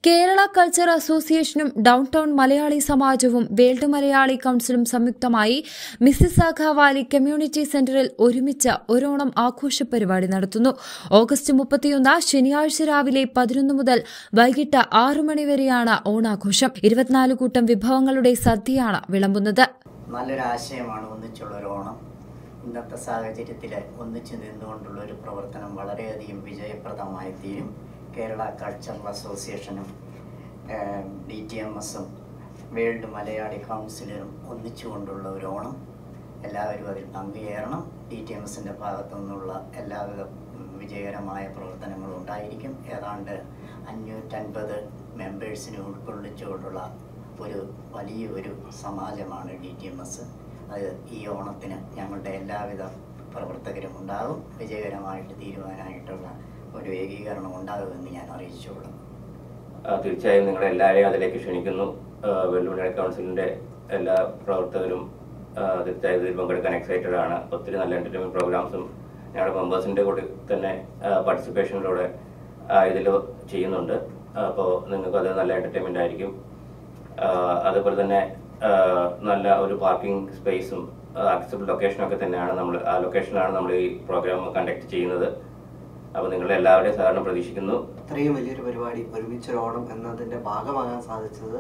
Kerala culture അസോസിയേഷനും downtown Malayali സമാജവും world Malayali കൌൺസിലും സംയുക്തമായി മിസിസാഗ വാലി കമ്മ്യൂണിറ്റി സെന്ററിൽ ഒരുമിച്ച് ഒരോണം ആഘോഷ പരിപാടി നടത്തുന്നു. ഓഗസ്റ്റ് 31 ശനിയാഴ്ച രാവിലെ 11 മുതൽ വൈകിട്ട് 6 മണി വരെയാണ് ഓണാഘോഷം. 24 കൂട്ടം വിഭവങ്ങളുടെ സദ്യയാണ് വിളമ്പുന്നത്. നല്ലൊരു ആശയമാണ് ഒന്നിച്ചുള്ള ഒരു ഓണം. ഇന്നത്തെ സാഹചര്യത്തിൽ ഒന്നിച്ചു നിന്നുകൊണ്ടുള്ള ഒരു പ്രവർത്തനം വളരെയധികം വിജയപ്രദമായി തീരും. കേരള കൾച്ചറൽ അസോസിയേഷനും DTMSും വേൾഡ് മലയാളി കൗൺസിലും ഒന്നിച്ചുകൊണ്ടുള്ള ഒരു ഓണം. എല്ലാവരും അതിൽ പങ്കുചേരണം. DTMSിൻ്റെ ഭാഗത്തു നിന്നുള്ള എല്ലാവിധ വിജയകരമായ പ്രവർത്തനങ്ങളും ഉണ്ടായിരിക്കും. ഏതാണ്ട് 550 മെമ്പേഴ്സിനെ ഉൾക്കൊള്ളിച്ചുകൊണ്ടുള്ള ഒരു വലിയൊരു സമാജമാണ് DTMS. അത് ഈ ഓണത്തിന് ഞങ്ങളുടെ എല്ലാവിധ പ്രവർത്തകരും ഉണ്ടാകും. വിജയകരമായിട്ട് തീരുവാനായിട്ടുള്ള ഒരു ഏകീകരണം ഉണ്ടാകുമെന്ന് ഞാൻ അറിയിച്ചുകൊള്ളുന്നു. തീർച്ചയായും നിങ്ങളെല്ലാവരെയും അതിലേക്ക് ക്ഷണിക്കുന്നു. വേൾഡ് മലയാളി കൗൺസിലിൻ്റെ എല്ലാ പ്രവർത്തകരും തീർച്ചയായും ഇതിൽ പങ്കെടുക്കാൻ എക്സൈറ്റഡ് ആണ്. ഒത്തിരി നല്ല എൻ്റർടൈൻമെൻറ്റ് പ്രോഗ്രാംസും ഞങ്ങളുടെ മെമ്പേഴ്സിൻ്റെ കൂടെ തന്നെ പാർട്ടിസിപ്പേഷനിലൂടെ ഇതിൽ ചെയ്യുന്നുണ്ട്. അപ്പോൾ നിങ്ങൾക്കത് നല്ല എൻ്റർടൈൻമെൻ്റ് ആയിരിക്കും. അതുപോലെ തന്നെ നല്ല ഒരു പാർക്കിംഗ് സ്പേസും ആക്സസിബിൾ ലൊക്കേഷനൊക്കെ തന്നെയാണ് ആ ലൊക്കേഷനിലാണ് നമ്മൾ ഈ പ്രോഗ്രാം കണ്ടക്ട് ചെയ്യുന്നത്. അപ്പോൾ നിങ്ങളുടെ എല്ലാവരുടെയും സഹകരണം പ്രതീക്ഷിക്കുന്നു. ഇത്രയും വലിയൊരു പരിപാടി ഒരുമിച്ചൊരു ഓണം എന്നതിൻ്റെ ഭാഗമാകാൻ സാധിച്ചത്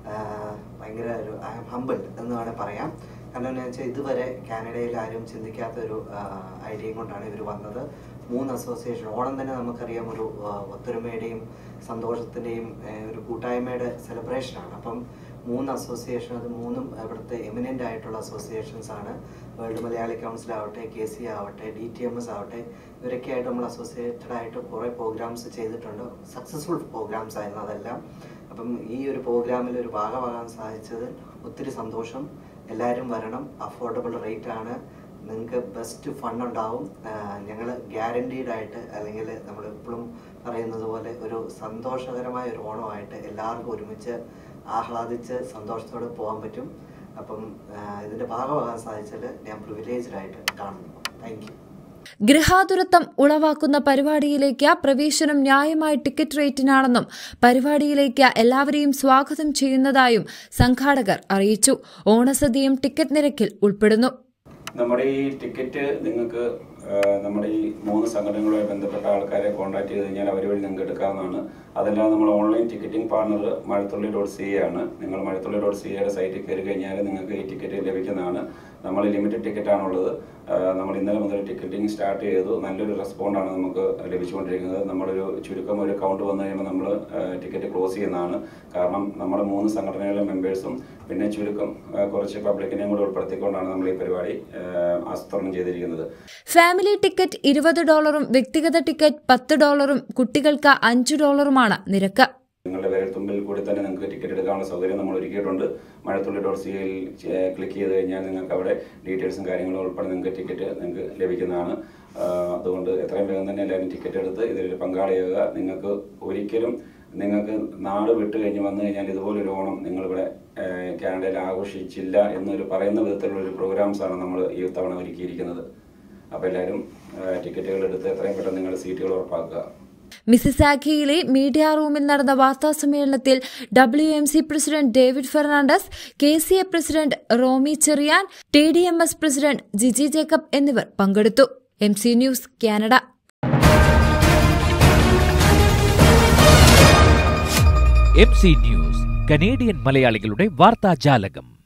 ഭയങ്കര ഒരു ഹംബിൾ എന്ന് വേണേൽ പറയാം. കാരണം എന്താണെന്ന് വെച്ചാൽ ഇതുവരെ കാനഡയിൽ ആരും ചിന്തിക്കാത്ത ഒരു ഐഡിയയും കൊണ്ടാണ് ഇവർ വന്നത്. 3 അസോസിയേഷൻ ഓണം തന്നെ നമുക്കറിയാം ഒരു ഒത്തൊരുമയുടെയും സന്തോഷത്തിൻ്റെയും ഒരു കൂട്ടായ്മയുടെ സെലിബ്രേഷനാണ്. അപ്പം 3 അസോസിയേഷൻ, അത് 3ഉം ഇവിടുത്തെ എമിനൻ്റ് ആയിട്ടുള്ള അസോസിയേഷൻസ് ആണ്. വേൾഡ് മലയാളി കൗൺസിൽ ആവട്ടെ, KC ആവട്ടെ, DTMS ആവട്ടെ, ഇവരൊക്കെ ആയിട്ട് നമ്മൾ അസോസിയേറ്റഡ് ആയിട്ട് കുറേ പ്രോഗ്രാംസ് ചെയ്തിട്ടുണ്ട്. സക്സസ്ഫുൾ പ്രോഗ്രാംസ് ആയിരുന്നു അതെല്ലാം. അപ്പം ഈ ഒരു പ്രോഗ്രാമിൽ ഒരു ഭാഗമാകാൻ സാധിച്ചത് ഒത്തിരി സന്തോഷം. എല്ലാവരും വരണം. അഫോർഡബിൾ റേറ്റ് ആണ്. നിങ്ങൾക്ക് ബെസ്റ്റ് ഫണ്ട് ഉണ്ടാവും. ഞങ്ങൾ ഗ്യാരണ്ടീഡ് ആയിട്ട്, അല്ലെങ്കിൽ നമ്മൾ എപ്പോഴും പറയുന്നത് പോലെ ഒരു സന്തോഷകരമായ ഒരു ഓണമായിട്ട് എല്ലാവർക്കും ഒരുമിച്ച് ആഹ്ലാദിച്ച് സന്തോഷത്തോടെ പോകാൻ പറ്റും. അപ്പം ഇതിൻ്റെ ഭാഗമാകാൻ സാധിച്ചാൽ ഞാൻ പ്രിവിലേജ്ഡ് ആയിട്ട് കാണുന്നു. Thank you. ഗൃഹാതുരത്വം ഉളവാക്കുന്ന പരിപാടിയിലേക്ക് പ്രവേശനം ന്യായമായ ടിക്കറ്റ് റേറ്റിനാണെന്നും പരിപാടിയിലേക്ക് എല്ലാവരെയും സ്വാഗതം ചെയ്യുന്നതായും സംഘാടകർ അറിയിച്ചു. ഓണസദ്യയും ടിക്കറ്റ് നിരക്കിൽ ഉൾപ്പെടുന്നു. നമ്മുടെ ഈ ടിക്കറ്റ് നിങ്ങൾക്ക് നമ്മുടെ ഈ 3 സംഘടനകളുമായി ബന്ധപ്പെട്ട ആൾക്കാരെ കോൺടാക്ട് ചെയ്ത് കഴിഞ്ഞാൽ അവർ വഴി നിങ്ങൾക്ക് എടുക്കാവുന്നതാണ്. അതല്ലാതെ നമ്മൾ ഓൺലൈൻ ടിക്കറ്റിംഗ് പാർട്ണർ മഴത്തുള്ളി.ca ആണ്. നിങ്ങൾ മഴത്തുള്ളി.ca സൈറ്റിൽ കയറി കഴിഞ്ഞാൽ നിങ്ങൾക്ക് ഈ ടിക്കറ്റ് ലഭിക്കുന്നതാണ്. നമ്മൾ ലിമിറ്റഡ് ടിക്കറ്റാണുള്ളത്. നമ്മൾ ഇന്നലെ മുതൽ ടിക്കറ്റിംഗ് സ്റ്റാർട്ട് ചെയ്തു. നല്ലൊരു റെസ്പോണ്ടാണ് നമുക്ക് ലഭിച്ചുകൊണ്ടിരിക്കുന്നത്. നമ്മളൊരു ചുരുക്കം ഒരു കൗണ്ട് വന്നു കഴിയുമ്പോൾ നമ്മൾ ടിക്കറ്റ് ക്ലോസ് ചെയ്യുന്നതാണ്. കാരണം നമ്മുടെ 3 സംഘടനകളിലെ മെമ്പേഴ്സും പിന്നെ ചുരുക്കം കുറച്ച് പബ്ലിക്കിനെയും കൂടെ ഉൾപ്പെടുത്തിക്കൊണ്ടാണ് നമ്മൾ ഈ പരിപാടി ആസൂത്രണം ചെയ്തിരിക്കുന്നത്. ഫാമിലി ടിക്കറ്റ് $20, വ്യക്തിഗത ടിക്കറ്റ് $10, കുട്ടികൾക്ക് $5 നിരക്ക്. നിങ്ങളുടെ വിരൽത്തുമ്പിൽ കൂടി തന്നെ നിങ്ങൾക്ക് ടിക്കറ്റ് എടുക്കാനുള്ള സൗകര്യം നമ്മൾ ഒരുക്കിയിട്ടുണ്ട്. മഴത്തുള്ളി.ca ക്ലിക്ക് ചെയ്ത് കഴിഞ്ഞാൽ നിങ്ങൾക്ക് അവിടെ ഡീറ്റെയിൽസും കാര്യങ്ങളും ഉൾപ്പെടെ നിങ്ങൾക്ക് ലഭിക്കുന്നതാണ്. അതുകൊണ്ട് എത്രയും വേഗം തന്നെ എല്ലാവരും ടിക്കറ്റ് എടുത്ത് ഇതിൽ പങ്കാളിയാകുക. നിങ്ങൾക്ക് ഒരിക്കലും നിങ്ങൾക്ക് നാട് വിട്ട് കഴിഞ്ഞ് വന്നു കഴിഞ്ഞാൽ ഇതുപോലൊരു ഓണം നിങ്ങളിവിടെ കാനഡയിൽ ആഘോഷിച്ചില്ല എന്നൊരു പറയുന്ന വിധത്തിലുള്ളൊരു പ്രോഗ്രാംസാണ് നമ്മൾ ഈ തവണ ഒരുക്കിയിരിക്കുന്നത്. അപ്പോൾ എല്ലാവരും ടിക്കറ്റുകൾ എടുത്ത് എത്രയും പെട്ടെന്ന് നിങ്ങളുടെ സീറ്റുകൾ ഉറപ്പാക്കുക. മിസിസാഗയിലെ മീഡിയ റൂമിൽ നടന്ന വാർത്താസമ്മേളനത്തിൽ WMC president David Fernandez, KCA president Romy Cherian, TDMS president Jiji Jacob എന്നിവർ പങ്കെടുത്തു. MC news, Canada. MC news, Canadian മലയാളികളുടെ വാർത്താജാലകം.